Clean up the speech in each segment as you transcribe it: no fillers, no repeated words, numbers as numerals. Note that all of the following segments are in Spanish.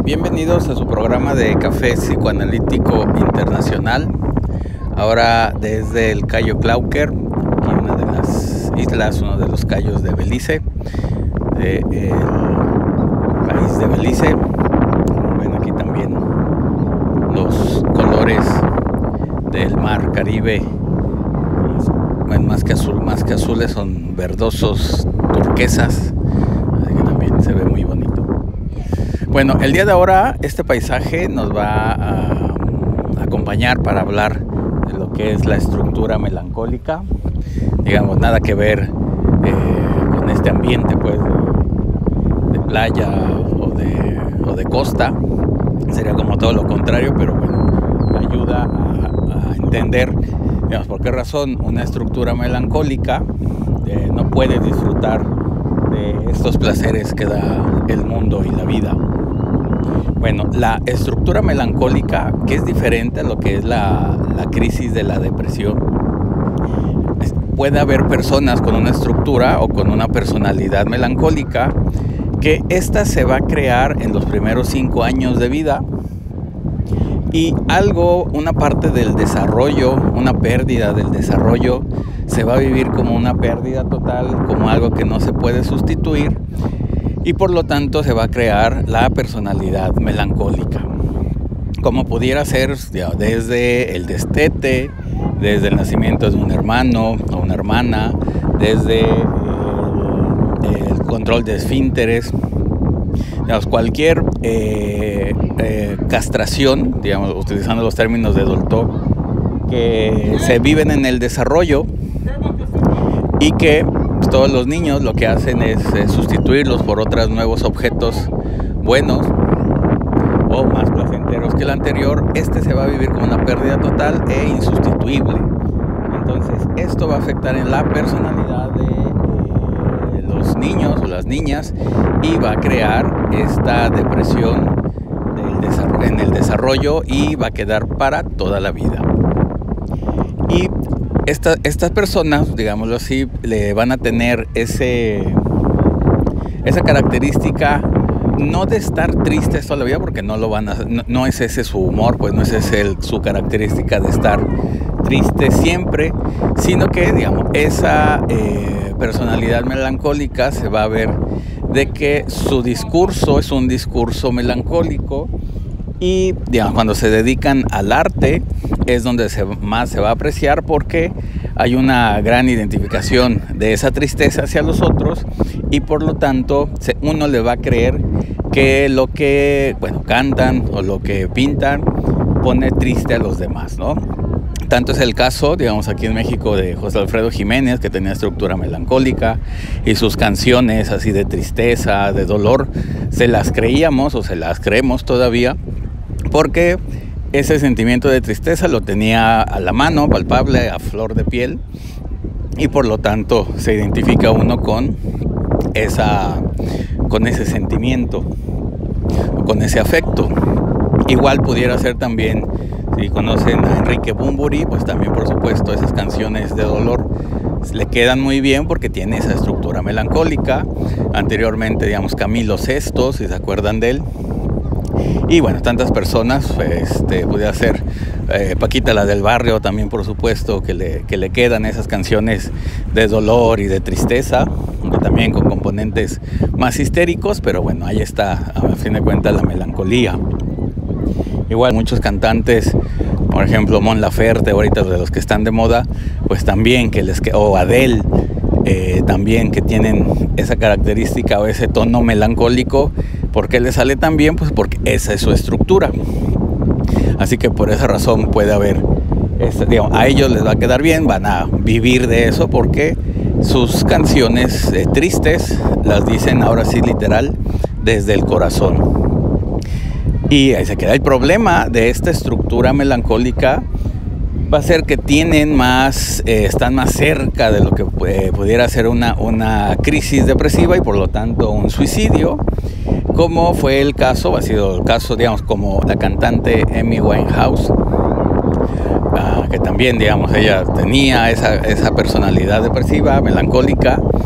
Bienvenidos a su programa de Café Psicoanalítico Internacional. Ahora desde el Cayo Clauquer, aquí una de las islas, uno de los cayos de Belice, del país de Belice. Como ven aquí también los colores del mar Caribe, bueno, más que azules, son verdosos, turquesas, así que también se ve muy bonito. Bueno, el día de ahora este paisaje nos va a acompañar para hablar de lo que es la estructura melancólica. Digamos, nada que ver con este ambiente pues de playa o de costa. Sería como todo lo contrario, pero bueno, ayuda a entender, digamos, por qué razón una estructura melancólica no puede disfrutar de estos placeres que da el mundo y la vida. Bueno, la estructura melancólica, que es diferente a lo que es la crisis de la depresión. Puede haber personas con una estructura o con una personalidad melancólica que esta se va a crear en los primeros 5 años de vida, y una parte del desarrollo, una pérdida del desarrollo, se va a vivir como una pérdida total, como algo que no se puede sustituir, y por lo tanto se va a crear la personalidad melancólica, como pudiera ser desde el destete, desde el nacimiento de un hermano o una hermana, desde el control de esfínteres, digamos, cualquier castración, digamos, utilizando los términos de Dolto, que se viven en el desarrollo y que todos los niños lo que hacen es sustituirlos por otros nuevos objetos buenos o más placenteros que el anterior. Este se va a vivir como una pérdida total e insustituible. Entonces esto va a afectar en la personalidad de los niños o las niñas y va a crear esta depresión en el desarrollo y va a quedar para toda la vida. Y estas personas, digámoslo así, le van a tener esa característica, no de estar tristes toda la vida, porque no es ese su humor, pues no es ese su característica de estar triste siempre, sino que, digamos, esa personalidad melancólica se va a ver de que su discurso es un discurso melancólico. Y digamos, cuando se dedican al arte es donde más se va a apreciar, porque hay una gran identificación de esa tristeza hacia los otros, y por lo tanto uno le va a creer que lo que cantan o lo que pintan pone triste a los demás, ¿no? Tanto es el caso, digamos, aquí en México, de José Alfredo Jiménez, que tenía estructura melancólica, y sus canciones así de tristeza, de dolor, se las creíamos o se las creemos todavía, porque ese sentimiento de tristeza lo tenía a la mano, palpable, a flor de piel, y por lo tanto se identifica uno con ese sentimiento, con ese afecto. Igual pudiera ser también, si conocen a Enrique Bunbury, pues también, por supuesto, esas canciones de dolor le quedan muy bien porque tiene esa estructura melancólica. Anteriormente, digamos, Camilo Sesto, si se acuerdan de él. Y bueno, tantas personas, pudiera ser Paquita la del Barrio también, por supuesto, que le quedan esas canciones de dolor y de tristeza, aunque también con componentes más histéricos, pero bueno, ahí está, a fin de cuentas, la melancolía. Igual muchos cantantes, por ejemplo Mon Laferte, ahorita de los que están de moda, pues también o Adele, también, que tienen esa característica o ese tono melancólico. ¿Por qué les sale tan bien? Pues porque esa es su estructura. Así que por esa razón puede haber, a ellos les va a quedar bien, van a vivir de eso, porque sus canciones tristes las dicen, ahora sí, literal, desde el corazón. Y ahí se queda. El problema de esta estructura melancólica va a ser que están más cerca de lo que pudiera ser una crisis depresiva, y por lo tanto un suicidio, como fue el caso, ha sido el caso, digamos, como la cantante Amy Winehouse, que también, digamos, ella tenía esa personalidad depresiva, melancólica,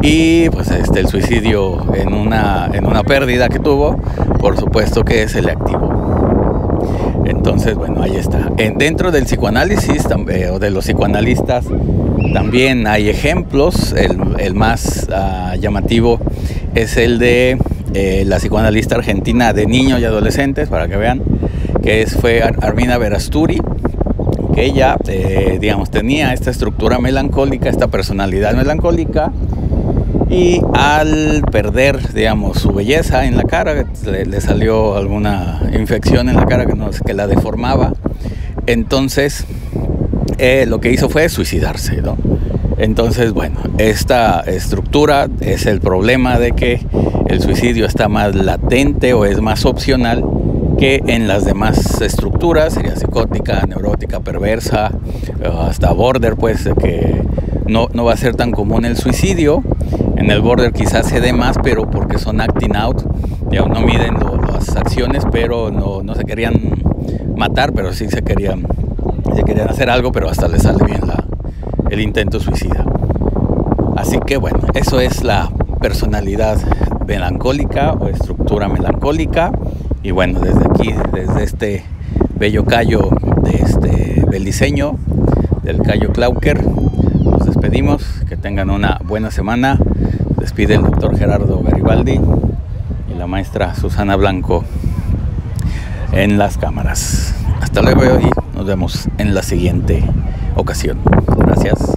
y pues el suicidio en una pérdida que tuvo, por supuesto que se le activó. Entonces, bueno, ahí está. Dentro del psicoanálisis o de los psicoanalistas también hay ejemplos. El más llamativo es el de la psicoanalista argentina de niños y adolescentes, para que vean, que fue Armina Berasturi, que ella, digamos, tenía esta estructura melancólica, esta personalidad melancólica, y al perder, digamos, su belleza en la cara, le salió alguna infección en la cara que la deformaba. Entonces lo que hizo fue suicidarse, ¿no? Entonces, bueno, esta estructura es el problema de que el suicidio está más latente o es más opcional que en las demás estructuras, sería psicótica, neurótica, perversa, hasta border, pues, que no va a ser tan común el suicidio. En el border quizás se dé más, pero porque son acting out, ya no miden las acciones, pero no se querían matar, pero sí se querían hacer algo, pero hasta les sale bien el intento suicida. Así que bueno, eso es la personalidad melancólica o estructura melancólica. Y bueno, desde aquí, desde este bello cayo beliceño, del Cayo Clauker, nos despedimos. Que tengan una buena semana. Despide el doctor Gerardo Garibaldi y la maestra Susana Blanco en las cámaras. Hasta luego y nos vemos en la siguiente ocasión. Gracias.